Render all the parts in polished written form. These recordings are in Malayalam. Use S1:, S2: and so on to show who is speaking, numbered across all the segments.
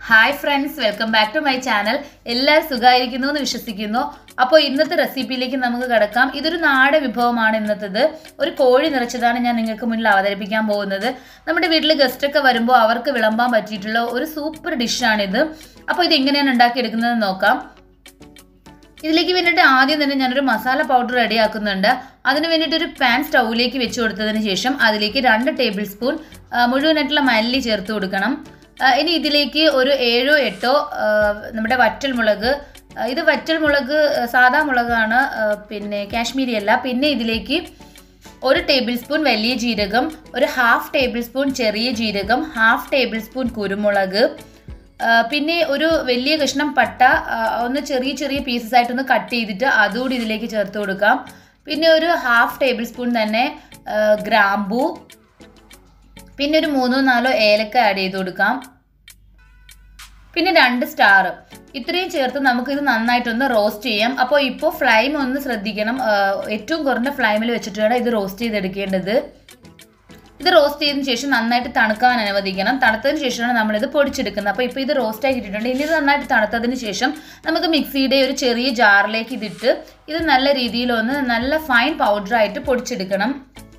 S1: Hi friends, welcome back to my channel. എല്ലാവരും സുഖായിരിക്കുന്നു എന്ന് വിശ്വസിക്കുന്നു. അപ്പോൾ ഇന്നത്തെ റെസിപ്പിയിലേക്ക് നമുക്ക് കടക്കാം. ഇതൊരു നാടൻ വിഭവമാണ് ഇന്നത്തേത്. ഒരു കോഴി നിറച്ചതാണ് ഞാൻ നിങ്ങൾക്ക് മുന്നിൽ അവതരിപ്പിക്കാൻ പോകുന്നത്. നമ്മുടെ വീട്ടിൽ ഗസ്റ്റ് ഒക്കെ വരുമ്പോൾ അവർക്ക് വിളമ്പാൻ പറ്റിയിട്ടുള്ള ഒരു സൂപ്പർ ഡിഷാണ് ഇത്. അപ്പോൾ ഇത് എങ്ങനെയാണ് ഉണ്ടാക്കി എടുക്കുന്നത് നോക്കാം. ഇതിലേക്ക് വേണ്ടിയിട്ട് ആദ്യം തന്നെ ഞാനൊരു മസാല പൗഡർ റെഡിയാക്കുന്നുണ്ട്. അതിന് വേണ്ടിയിട്ട് ഒരു പാൻ സ്റ്റൗവിലേക്ക് വെച്ച് കൊടുത്തതിന് ശേഷം അതിലേക്ക് 2 ടേബിൾ സ്പൂൺ മുഴുവനായിട്ടുള്ള മല്ലി ചേർത്ത് കൊടുക്കണം. ഇനി ഇതിലേക്ക് ഒരു 7-8 നമ്മുടെ വറ്റൽമുളക്, ഇത് വറ്റൽമുളക് സാധാ മുളകാണ്, പിന്നെ കാശ്മീരി അല്ല. പിന്നെ ഇതിലേക്ക് 1 ടേബിൾ സ്പൂൺ വലിയ ജീരകം, ഒരു 1/2 ടേബിൾ സ്പൂൺ ചെറിയ ജീരകം, 1/2 ടേബിൾ സ്പൂൺ കുരുമുളക്, പിന്നെ ഒരു വലിയ കഷ്ണം പട്ട ഒന്ന് ചെറിയ ചെറിയ പീസസ് ആയിട്ടൊന്ന് കട്ട് ചെയ്തിട്ട് അതുകൂടി ഇതിലേക്ക് ചേർത്ത് കൊടുക്കാം. പിന്നെ ഒരു 1/2 ടേബിൾ സ്പൂൺ തന്നെ ഗ്രാമ്പൂ, പിന്നെ ഒരു 3-4 ഏലക്ക ആഡ് ചെയ്ത് കൊടുക്കാം. പിന്നെ 2 സ്റ്റാർ. ഇത്രയും ചേർത്ത് നമുക്കിത് നന്നായിട്ടൊന്ന് റോസ്റ്റ് ചെയ്യാം. അപ്പോൾ ഇപ്പോൾ ഫ്ലെയിം ഒന്ന് ശ്രദ്ധിക്കണം, ഏറ്റവും കുറഞ്ഞ ഫ്ലെയിമിൽ വെച്ചിട്ട് വേണം ഇത് റോസ്റ്റ് ചെയ്തെടുക്കേണ്ടത്. ഇത് റോസ്റ്റ് ചെയ്തതിന് ശേഷം നന്നായിട്ട് തണുക്കാൻ അനുവദിക്കണം. തണുത്തതിന് ശേഷമാണ് നമ്മളിത് പൊടിച്ചെടുക്കുന്നത്. അപ്പോൾ ഇപ്പോൾ ഇത് റോസ്റ്റ് ആക്കിയിട്ടുണ്ട്. ഇനി ഇത് നന്നായിട്ട് തണുത്തതിന് ശേഷം നമുക്ക് മിക്സിയുടെ ഒരു ചെറിയ ജാറിലേക്ക് ഇതിട്ട് ഇത് നല്ല രീതിയിലൊന്ന് നല്ല ഫൈൻ പൗഡറായിട്ട് പൊടിച്ചെടുക്കണം.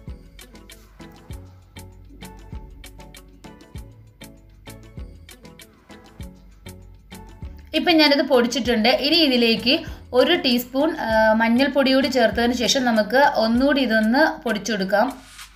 S1: ഇപ്പം ഞാനിത് പൊടിച്ചിട്ടുണ്ട്. ഇനി ഇതിലേക്ക് 1 ടീസ്പൂൺ മഞ്ഞൾപ്പൊടി കൂടി ചേർത്തതിന് ശേഷം നമുക്ക് ഒന്നുകൂടി ഇതൊന്ന് പൊടിച്ചെടുക്കാം.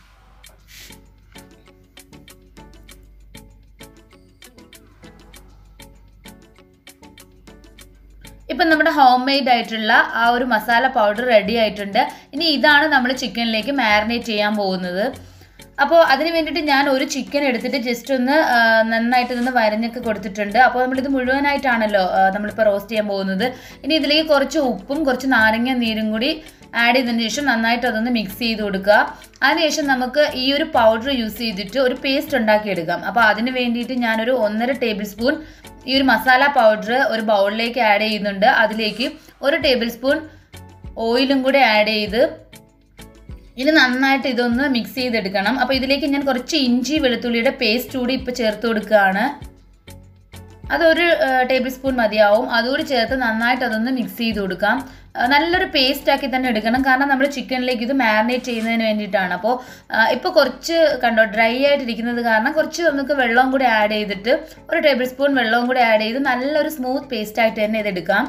S1: ഇപ്പം നമ്മുടെ ഹോം മെയ്ഡ് ആയിട്ടുള്ള ആ ഒരു മസാല പൗഡർ റെഡി ആയിട്ടുണ്ട്. ഇനി ഇതാണ് നമ്മൾ ചിക്കനിലേക്ക് മാരിനേറ്റ് ചെയ്യാൻ പോകുന്നത്. അപ്പോൾ അതിന് വേണ്ടിയിട്ട് ഞാൻ ഒരു ചിക്കൻ എടുത്തിട്ട് ജസ്റ്റ് ഒന്ന് നന്നായിട്ട് ഇതൊന്ന് വരഞ്ഞൊക്കെ കൊടുത്തിട്ടുണ്ട്. അപ്പോൾ നമ്മളിത് മുഴുവനായിട്ടാണല്ലോ നമ്മളിപ്പോൾ റോസ്റ്റ് ചെയ്യാൻ പോകുന്നത്. ഇനി ഇതിലേക്ക് കുറച്ച് ഉപ്പും കുറച്ച് നാരങ്ങ നീരും കൂടി ആഡ് ചെയ്തതിന് ശേഷം നന്നായിട്ട് അതൊന്ന് മിക്സ് ചെയ്ത് കൊടുക്കുക. അതിനുശേഷം നമുക്ക് ഈ ഒരു പൗഡർ യൂസ് ചെയ്തിട്ട് ഒരു പേസ്റ്റ് ഉണ്ടാക്കിയെടുക്കാം. അപ്പോൾ അതിന് വേണ്ടിയിട്ട് ഞാനൊരു 1.5 ടേബിൾ സ്പൂൺ ഈ ഒരു മസാല പൗഡർ ഒരു ബൗളിലേക്ക് ആഡ് ചെയ്യുന്നുണ്ട്. അതിലേക്ക് 1 ടേബിൾ സ്പൂൺ ഓയിലും കൂടെ ആഡ് ചെയ്ത് ഇനി നന്നായിട്ട് ഇതൊന്ന് മിക്സ് ചെയ്തെടുക്കണം. അപ്പോൾ ഇതിലേക്ക് ഞാൻ കുറച്ച് ഇഞ്ചി വെളുത്തുള്ളിയുടെ പേസ്റ്റ് കൂടി ഇപ്പോൾ ചേർത്ത് കൊടുക്കുകയാണ്. അതൊരു ടേബിൾ സ്പൂൺ മതിയാവും. അതുകൂടി ചേർത്ത് നന്നായിട്ട് അതൊന്ന് മിക്സ് ചെയ്ത് കൊടുക്കാം. നല്ലൊരു പേസ്റ്റ് ആക്കി തന്നെ എടുക്കണം, കാരണം നമ്മൾ ചിക്കനിലേക്ക് ഇത് മാരിനേറ്റ് ചെയ്യുന്നതിന് വേണ്ടിയിട്ടാണ്. അപ്പോൾ ഇപ്പോൾ കുറച്ച് കണ്ടോ ഡ്രൈ ആയിട്ടിരിക്കുന്നത് കാരണം കുറച്ച് നമുക്ക് വെള്ളവും കൂടി ആഡ് ചെയ്തിട്ട് 1 ടേബിൾ സ്പൂൺ വെള്ളവും കൂടി ആഡ് ചെയ്ത് നല്ലൊരു സ്മൂത്ത് പേസ്റ്റ് ആയിട്ട് തന്നെ ഇതെടുക്കാം.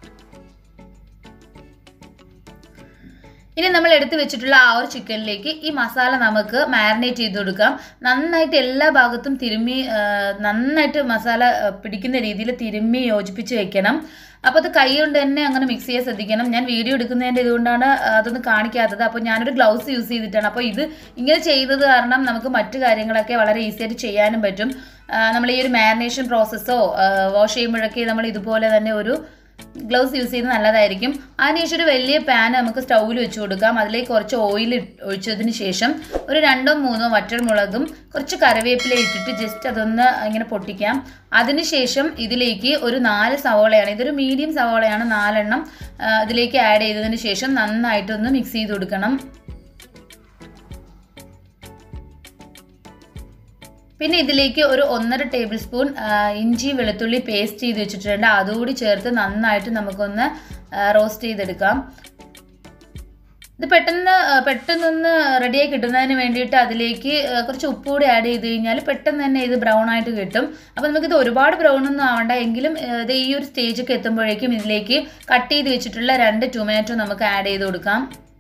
S1: ഇനി നമ്മൾ എടുത്ത് വെച്ചിട്ടുള്ള ആ ഒരു ചിക്കനിലേക്ക് ഈ മസാല നമുക്ക് മാരിനേറ്റ് ചെയ്ത് കൊടുക്കാം. നന്നായിട്ട് എല്ലാ ഭാഗത്തും തിരുമ്മി നന്നായിട്ട് മസാല പിടിക്കുന്ന രീതിയിൽ തിരുമ്മി യോജിപ്പിച്ച് വെക്കണം. അപ്പോൾ അത് കൈ കൊണ്ട് തന്നെ അങ്ങനെ മിക്സ് ചെയ്യാൻ ശ്രദ്ധിക്കണം. ഞാൻ വീഡിയോ എടുക്കുന്നതിൻ്റെ ഇതുകൊണ്ടാണ് അതൊന്നും കാണിക്കാത്തത്. അപ്പോൾ ഞാനൊരു ഗ്ലൗസ് യൂസ് ചെയ്തിട്ടാണ്. അപ്പോൾ ഇത് ഇങ്ങനെ ചെയ്തത് കാരണം നമുക്ക് മറ്റു കാര്യങ്ങളൊക്കെ വളരെ ഈസി ആയിട്ട് ചെയ്യാനും പറ്റും. നമ്മൾ ഈ ഒരു മാരിനേഷൻ പ്രോസസ്സോ വാഷ് ചെയ്യുമ്പോഴൊക്കെ നമ്മൾ ഇതുപോലെ തന്നെ ഒരു ഗ്ലൗസ് യൂസ് ചെയ്യുന്നത് നല്ലതായിരിക്കും. അതിനുശേഷം ഒരു വലിയ പാൻ നമുക്ക് സ്റ്റൗവിൽ വെച്ച് കൊടുക്കാം. അതിലേക്ക് കുറച്ച് ഓയിൽ ഒഴിച്ചതിന് ശേഷം ഒരു 2-3 വറ്റൽമുളകും കുറച്ച് കറിവേപ്പില ഇട്ടിട്ട് ജസ്റ്റ് അതൊന്ന് ഇങ്ങനെ പൊട്ടിക്കാം. അതിനുശേഷം ഇതിലേക്ക് ഒരു 4 സവോളയാണ്, ഇതൊരു മീഡിയം സവോളയാണ്, 4 എണ്ണം ഇതിലേക്ക് ആഡ് ചെയ്തതിന് ശേഷം നന്നായിട്ടൊന്ന് മിക്സ് ചെയ്ത് കൊടുക്കണം. പിന്നെ ഇതിലേക്ക് ഒരു 1.5 ടേബിൾ സ്പൂൺ ഇഞ്ചി വെളുത്തുള്ളി പേസ്റ്റ് ചെയ്ത് വെച്ചിട്ടുണ്ട്. അതുകൂടി ചേർത്ത് നന്നായിട്ട് നമുക്കൊന്ന് റോസ്റ്റ് ചെയ്തെടുക്കാം. ഇത് പെട്ടെന്നൊന്ന് റെഡിയായി കിട്ടുന്നതിന് വേണ്ടിയിട്ട് അതിലേക്ക് കുറച്ച് ഉപ്പ് കൂടി ആഡ് ചെയ്ത് കഴിഞ്ഞാൽ പെട്ടെന്ന് തന്നെ ഇത് ബ്രൗൺ ആയിട്ട് കിട്ടും. അപ്പോൾ നമുക്കിത് ഒരുപാട് ബ്രൗൺ ഒന്നും ആവണ്ട, എങ്കിലും ഇത് ഈ ഒരു സ്റ്റേജൊക്കെ എത്തുമ്പോഴേക്കും ഇതിലേക്ക് കട്ട് ചെയ്ത് വെച്ചിട്ടുള്ള 2 ടൊമാറ്റോ നമുക്ക് ആഡ് ചെയ്ത് കൊടുക്കാം.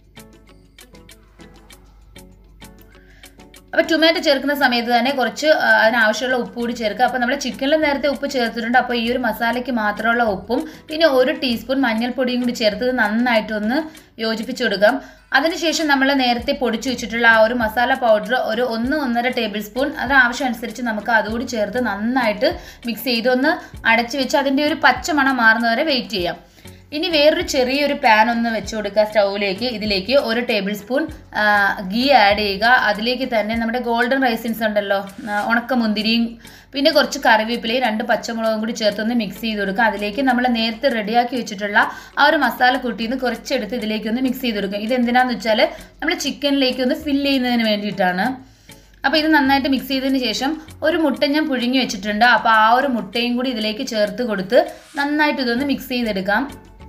S1: അപ്പോൾ ടൊമാറ്റോ ചേർക്കുന്ന സമയത്ത് തന്നെ കുറച്ച് അതിനാവശ്യമുള്ള ഉപ്പ് കൂടി ചേർക്കുക. അപ്പോൾ നമ്മൾ ചിക്കനിൽ നേരത്തെ ഉപ്പ് ചേർത്തിട്ടുണ്ട്. അപ്പോൾ ഈ ഒരു മസാലയ്ക്ക് മാത്രമുള്ള ഉപ്പും പിന്നെ 1 ടീസ്പൂൺ മഞ്ഞൾപ്പൊടിയും കൂടി ചേർത്ത് നന്നായിട്ടൊന്ന് യോജിപ്പിച്ച് കൊടുക്കാം. അതിനുശേഷം നമ്മൾ നേരത്തെ പൊടിച്ചു വെച്ചിട്ടുള്ള ആ ഒരു മസാല പൗഡർ ഒരു 1-1.5 ടേബിൾ സ്പൂൺ അത് ആവശ്യമനുസരിച്ച് നമുക്ക് അതുകൂടി ചേർത്ത് നന്നായിട്ട് മിക്സ് ചെയ്തൊന്ന് അടച്ചു വെച്ച് അതിൻ്റെ ഒരു പച്ചമണം മാറുന്നവരെ വെയിറ്റ് ചെയ്യാം. ഇനി വേറൊരു ചെറിയൊരു പാൻ ഒന്ന് വെച്ച് കൊടുക്കുക സ്റ്റൗവിലേക്ക്. ഇതിലേക്ക് 1 ടേബിൾ സ്പൂൺ ഗീ ആഡ് ചെയ്യുക. അതിലേക്ക് തന്നെ നമ്മുടെ ഗോൾഡൻ റൈസിൻസ് ഉണ്ടല്ലോ, ഉണക്കമുന്തിരിയും പിന്നെ കുറച്ച് കറിവേപ്പിലയും 2 പച്ചമുളകും കൂടി ചേർത്തൊന്ന് മിക്സ് ചെയ്ത് കൊടുക്കുക. അതിലേക്ക് നമ്മൾ നേരത്തെ റെഡിയാക്കി വെച്ചിട്ടുള്ള ആ ഒരു മസാല കൂട്ടിയിൽ നിന്ന് കുറച്ചെടുത്ത് ഇതിലേക്കൊന്ന് മിക്സ് ചെയ്ത് കൊടുക്കുക. ഇതെന്തിനാന്ന് വെച്ചാൽ നമ്മൾ ചിക്കനിലേക്ക് ഒന്ന് ഫില്ല് ചെയ്യുന്നതിന് വേണ്ടിയിട്ടാണ്. അപ്പോൾ ഇത് നന്നായിട്ട് മിക്സ് ചെയ്തതിന് ശേഷം ഒരു മുട്ട ഞാൻ പുഴുങ്ങി വെച്ചിട്ടുണ്ട്. അപ്പോൾ ആ ഒരു മുട്ടയും കൂടി ഇതിലേക്ക് ചേർത്ത് കൊടുത്ത് നന്നായിട്ട് ഇതൊന്ന് മിക്സ് ചെയ്തെടുക്കാം.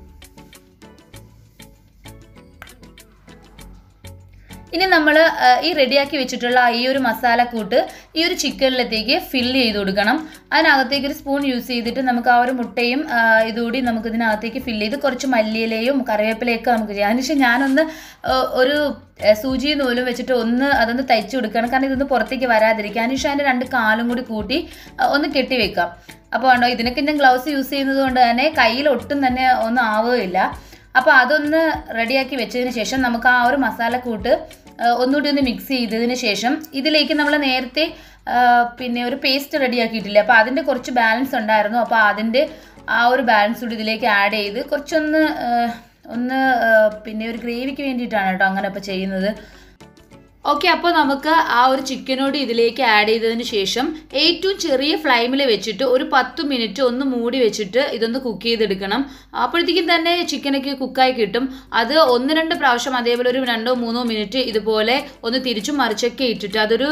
S1: ഇനി നമ്മൾ ഈ റെഡിയാക്കി വെച്ചിട്ടുള്ള ഈ ഒരു മസാലക്കൂട്ട് ഈ ഒരു ചിക്കനിലത്തേക്ക് ഫില്ല് ചെയ്ത് കൊടുക്കണം. അതിനകത്തേക്ക് ഒരു സ്പൂൺ യൂസ് ചെയ്തിട്ട് നമുക്ക് ആ ഒരു മുട്ടയും ഇതുകൂടി നമുക്ക് ഇതിനകത്തേക്ക് ഫില്ല് ചെയ്ത് കുറച്ച് മല്ലിയിലയും കറിവേപ്പിലയൊക്കെ നമുക്ക് ചെയ്യാം. അതിനുശേഷം ഞാനൊന്ന് ഒരു സൂചി നൂലും വെച്ചിട്ട് അതൊന്ന് തയ്ച്ചു കൊടുക്കണം, കാരണം ഇതൊന്ന് പുറത്തേക്ക് വരാതിരിക്കുക. അതിനുശേഷം അതിൻ്റെ 2 കാലും കൂടി കൂട്ടി ഒന്ന് കെട്ടി വെക്കാം. അപ്പോൾ ഉണ്ടോ, ഇതിനൊക്കെ ഞാൻ ഗ്ലൗസ് യൂസ് ചെയ്യുന്നത് കൊണ്ട് തന്നെ കയ്യിൽ ഒട്ടും തന്നെ ഒന്നും ആവുകയില്ല. അപ്പോൾ അതൊന്ന് റെഡിയാക്കി വെച്ചതിന് ശേഷം നമുക്ക് ആ ഒരു മസാലക്കൂട്ട് ഒന്നുകൂടി ഒന്ന് മിക്സ് ചെയ്തതിന് ശേഷം ഇതിലേക്ക് നമ്മൾ നേരത്തെ പിന്നെ ഒരു പേസ്റ്റ് റെഡിയാക്കിയിട്ടില്ല. അപ്പോൾ അതിൻ്റെ കുറച്ച് ബാലൻസ് ഉണ്ടായിരുന്നു. അപ്പോൾ അതിൻ്റെ ആ ഒരു ബാലൻസ് കൂടി ഇതിലേക്ക് ആഡ് ചെയ്ത് കുറച്ചൊന്ന് പിന്നെ ഒരു ഗ്രേവിക്ക് വേണ്ടിയിട്ടാണ് കേട്ടോ അങ്ങനെ ഇപ്പോൾ ചെയ്യുന്നത്. ഓക്കെ, അപ്പോൾ നമുക്ക് ആ ഒരു ചിക്കനോട് ഇതിലേക്ക് ആഡ് ചെയ്തതിന് ശേഷം ഏറ്റവും ചെറിയ ഫ്ലെയിമിൽ വെച്ചിട്ട് ഒരു 10 മിനിറ്റ് ഒന്ന് മൂടി വെച്ചിട്ട് ഇതൊന്ന് കുക്ക് ചെയ്തെടുക്കണം. അപ്പോഴത്തേക്കും തന്നെ ചിക്കനൊക്കെ കുക്കായി കിട്ടും. അത് 1-2 പ്രാവശ്യം അതേപോലെ ഒരു 2-3 മിനിറ്റ് ഇതുപോലെ ഒന്ന് തിരിച്ചും മറിച്ചൊക്കെ ഇട്ടിട്ട് അതൊരു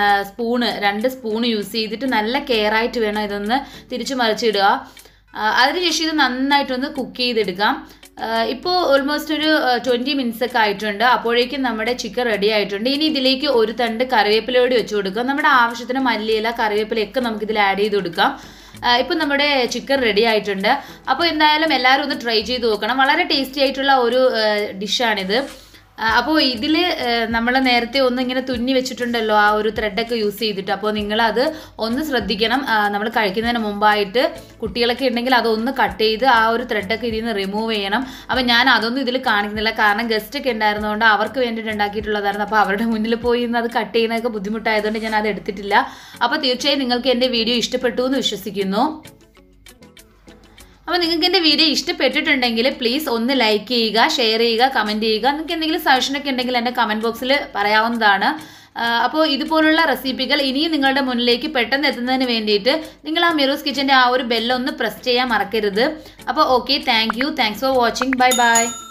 S1: 2 സ്പൂൺ യൂസ് ചെയ്തിട്ട് നല്ല കെയർ ആയിട്ട് വേണം ഇതൊന്ന് തിരിച്ചു മറിച്ചിടുക. അതിനുശേഷം ഇത് നന്നായിട്ടൊന്ന് കുക്ക് ചെയ്തെടുക്കാം. ഇപ്പോൾ ഓൾമോസ്റ്റ് ഒരു 20 മിനിറ്റ്സ് ഒക്കെ ആയിട്ടുണ്ട്. അപ്പോഴേക്കും നമ്മുടെ ചിക്കൻ റെഡി ആയിട്ടുണ്ട്. ഇനി ഇതിലേക്ക് ഒരു തണ്ട് കറിവേപ്പിലയോട് വെച്ച് കൊടുക്കാം. നമ്മുടെ ആവശ്യത്തിന് മല്ലിയില കറിവേപ്പിലയൊക്കെ നമുക്കിതിൽ ആഡ് ചെയ്ത് കൊടുക്കാം. ഇപ്പം നമ്മുടെ ചിക്കൻ റെഡി ആയിട്ടുണ്ട്. അപ്പോൾ എന്തായാലും എല്ലാവരും ഒന്ന് ട്രൈ ചെയ്ത് നോക്കണം. വളരെ ടേസ്റ്റി ആയിട്ടുള്ള ഒരു ഡിഷാണിത്. അപ്പോൾ ഇതിൽ നമ്മൾ നേരത്തെ ഒന്ന് ഇങ്ങനെ തുന്നി വെച്ചിട്ടുണ്ടല്ലോ ആ ഒരു ത്രെഡൊക്കെ യൂസ് ചെയ്തിട്ട്. അപ്പോൾ നിങ്ങളത് ഒന്ന് ശ്രദ്ധിക്കണം. നമ്മൾ കഴിക്കുന്നതിന് മുമ്പായിട്ട് കുട്ടികളൊക്കെ ഉണ്ടെങ്കിൽ അതൊന്ന് കട്ട് ചെയ്ത് ആ ഒരു ത്രെഡൊക്കെ ഇതിൽ നിന്ന് റിമൂവ് ചെയ്യണം. അപ്പോൾ ഞാൻ അതൊന്നും ഇതിൽ കാണിക്കുന്നില്ല, കാരണം ഗസ്റ്റൊക്കെ ഉണ്ടായിരുന്നതുകൊണ്ട് അവർക്ക് വേണ്ടിയിട്ട് ഉണ്ടാക്കിയിട്ടുള്ളതായിരുന്നു. അപ്പോൾ അവരുടെ മുന്നിൽ പോയി ഇന്ന് അത് കട്ട് ചെയ്യുന്നതൊക്കെ ബുദ്ധിമുട്ടായതുകൊണ്ട് ഞാൻ അത് എടുത്തിട്ടില്ല. അപ്പോൾ തീർച്ചയായും നിങ്ങൾക്ക് എൻ്റെ വീഡിയോ ഇഷ്ടപ്പെട്ടു എന്ന് വിശ്വസിക്കുന്നു. അപ്പോൾ നിങ്ങൾക്ക് എൻ്റെ വീഡിയോ ഇഷ്ടപ്പെട്ടിട്ടുണ്ടെങ്കിൽ പ്ലീസ് ഒന്ന് ലൈക്ക് ചെയ്യുക, ഷെയർ ചെയ്യുക, കമൻറ്റ് ചെയ്യുക. നിങ്ങൾക്ക് എന്തെങ്കിലും സജഷനൊക്കെ ഉണ്ടെങ്കിൽ എൻ്റെ കമൻറ്റ് ബോക്സിൽ പറയാവുന്നതാണ്. അപ്പോൾ ഇതുപോലുള്ള റെസിപ്പികൾ ഇനിയും നിങ്ങളുടെ മുന്നിലേക്ക് പെട്ടെന്ന് എത്തുന്നതിന് വേണ്ടിയിട്ട് നിങ്ങൾ ആ മിറൂസ് കിച്ചൻ്റെ ആ ഒരു ബെല്ലൊന്ന് പ്രസ് ചെയ്യാൻ മറക്കരുത്. അപ്പോൾ okay, thanks for watching. Bye by.